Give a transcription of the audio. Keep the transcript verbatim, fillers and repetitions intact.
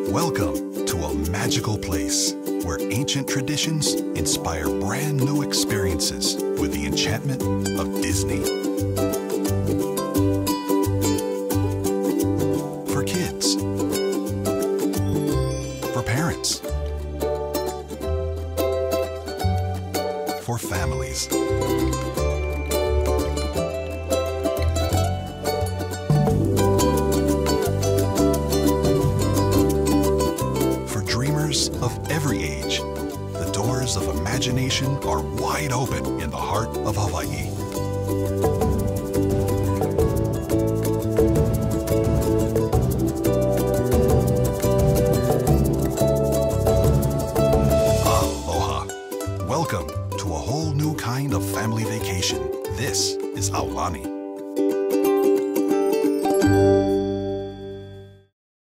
Welcome to a magical place where ancient traditions inspire brand new experiences with the enchantment of Disney. For kids, for parents, for families. Of every age, the doors of imagination are wide open in the heart of Hawaii.